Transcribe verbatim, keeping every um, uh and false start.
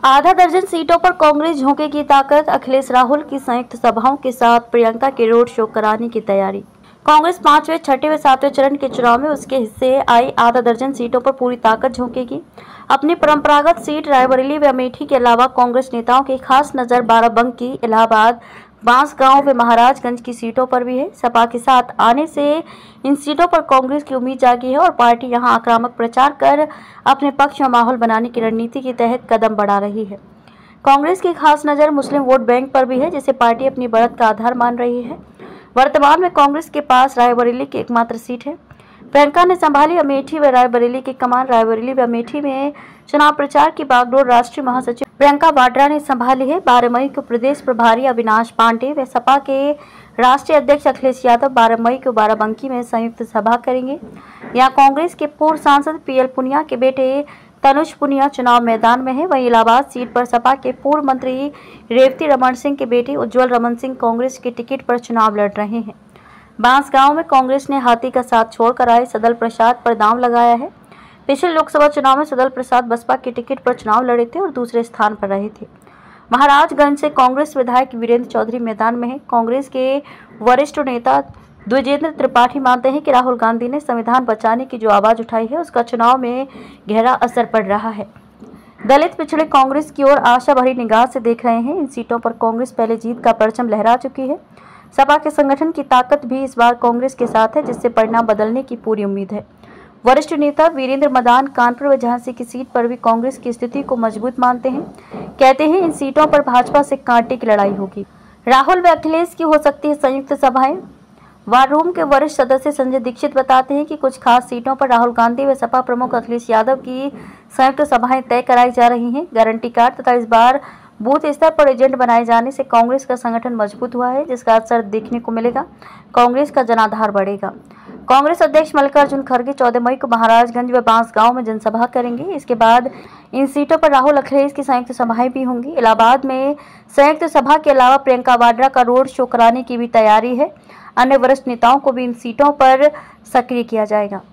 आधा दर्जन सीटों पर कांग्रेस झोंकेगी ताकत। अखिलेश राहुल की संयुक्त सभाओं के साथ प्रियंका के रोड शो कराने की तैयारी। कांग्रेस पांचवें, छठे व सातवें चरण के चुनाव में उसके हिस्से आई आधा दर्जन सीटों पर पूरी ताकत झोंकेगी। अपनी परंपरागत सीट रायबरेली व अमेठी के अलावा कांग्रेस नेताओं की खास नजर बाराबंकी, इलाहाबाद, बांसगांव व महाराजगंज की सीटों पर भी है। सपा के साथ आने से इन सीटों पर कांग्रेस की उम्मीद जागी है और पार्टी यहां आक्रामक प्रचार कर अपने पक्ष में माहौल बनाने की रणनीति के तहत कदम बढ़ा रही है। कांग्रेस की खास नजर मुस्लिम वोट बैंक पर भी है, जिसे पार्टी अपनी बढ़त का आधार मान रही है। वर्तमान में कांग्रेस के पास रायबरेली की एकमात्र सीट है। प्रियंका ने संभाली अमेठी व रायबरेली की कमान। रायबरेली व अमेठी में चुनाव प्रचार की बागडोर राष्ट्रीय महासचिव प्रियंका वाड्रा ने संभाली है। बारह मई को प्रदेश प्रभारी अविनाश पांडे व सपा के राष्ट्रीय अध्यक्ष अखिलेश यादव बारह मई को बाराबंकी में संयुक्त सभा करेंगे। यहाँ कांग्रेस के पूर्व सांसद पीएल पुनिया के बेटे तनुज पुनिया चुनाव मैदान में है। वहीं इलाहाबाद सीट पर सपा के पूर्व मंत्री रेवती रमन सिंह के बेटे उज्जवल रमन सिंह कांग्रेस के टिकट पर चुनाव लड़ रहे हैं। बांसगांव में कांग्रेस ने हाथी का साथ छोड़कर आए सदल प्रसाद पर दांव लगाया है। पिछले लोकसभा चुनाव में सदल प्रसाद बसपा के टिकट पर चुनाव लड़े थे और दूसरे स्थान पर रहे थे। महाराजगंज से कांग्रेस विधायक वीरेंद्र चौधरी मैदान में है। कांग्रेस के वरिष्ठ नेता द्विजेंद्र त्रिपाठी मानते हैं कि राहुल गांधी ने संविधान बचाने की जो आवाज उठाई है उसका चुनाव में गहरा असर पड़ रहा है। दलित पिछड़े कांग्रेस की ओर आशा भरी निगाह से देख रहे हैं। इन सीटों पर कांग्रेस पहले जीत का परचम लहरा चुकी है। सपा के संगठन की ताकत भी इस बार कांग्रेस के साथ है, जिससे परिणाम बदलने की पूरी उम्मीद है। वरिष्ठ नेता वीरेंद्र मदान कानपुर व झांसी की सीट पर भी कांग्रेस की स्थिति को मजबूत मानते हैं। कहते हैं इन सीटों पर भाजपा से कांटे की लड़ाई होगी। राहुल व अखिलेश की हो सकती है संयुक्त सभाएं। वार रूम के वरिष्ठ सदस्य संजय दीक्षित बताते हैं कि कुछ खास सीटों पर राहुल गांधी व सपा प्रमुख अखिलेश यादव की संयुक्त सभाएं तय कराई जा रही हैं। गारंटी कार्ड तथा इस बार बूथ स्तर पर एजेंट बनाए जाने से कांग्रेस का संगठन मजबूत हुआ है, जिसका असर देखने को मिलेगा। कांग्रेस का जनाधार बढ़ेगा। कांग्रेस अध्यक्ष मल्लिकार्जुन खड़गे चौदह मई को महाराजगंज व बांसगांव में जनसभा करेंगे। इसके बाद इन सीटों पर राहुल अखिलेश की संयुक्त सभाएं भी होंगी। इलाहाबाद में संयुक्त सभा के अलावा प्रियंका वाड्रा का रोड शो कराने की भी तैयारी है। अन्य वरिष्ठ नेताओं को भी इन सीटों पर सक्रिय किया जाएगा।